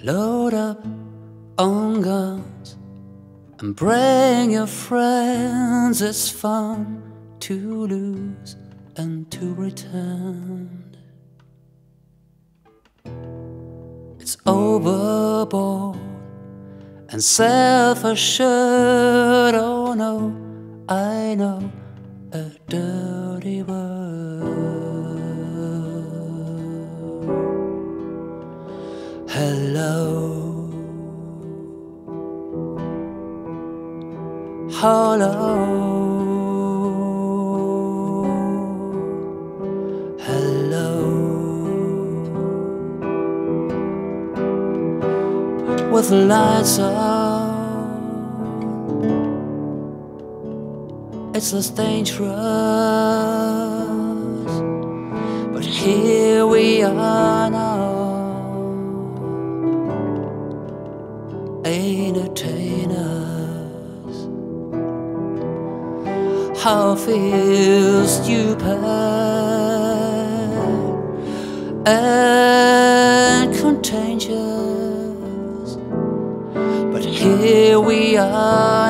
Load up on guns and bring your friends. It's fun to lose and to pretend. It's overboard and self-assured. Oh no, I know a dirty word. Hello, hello, hello. With the lights on, it's less dangerous, but here we are now, entertainers. How I feel stupid and contagious, but here we are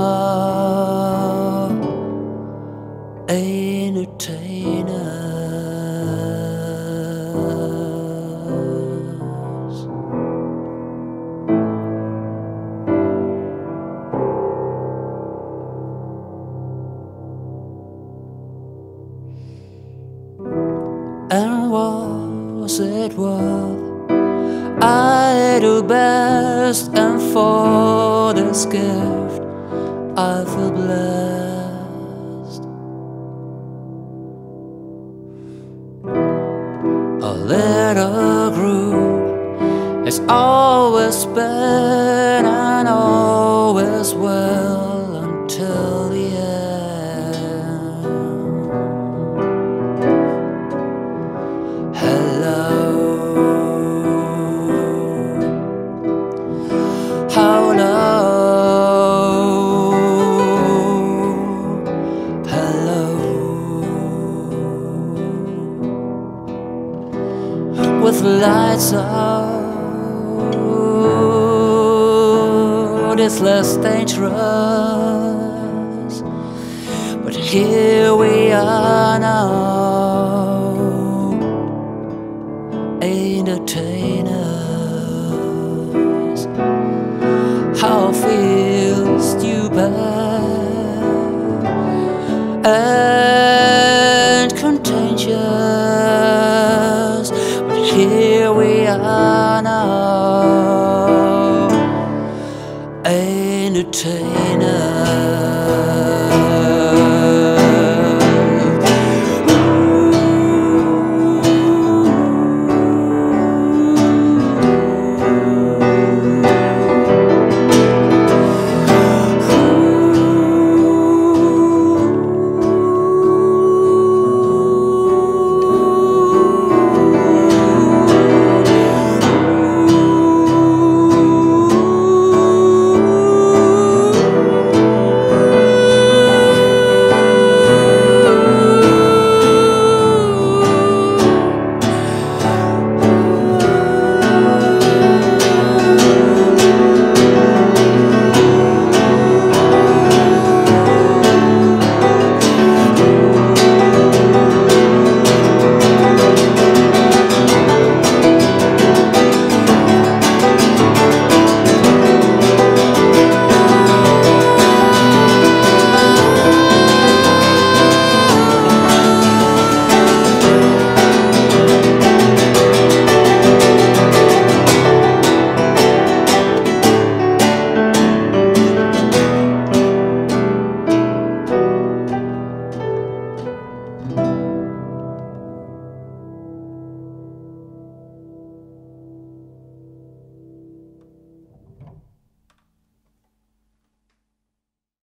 now, entertainers. And was it worth? I do best, and for this gift I feel blessed. A little group is always been and always will until the end. Hello, how low, hello. With lights out, it's less dangerous, but here we are now, entertainers. How I feel stupid and contagious, but here we are now, entertainers.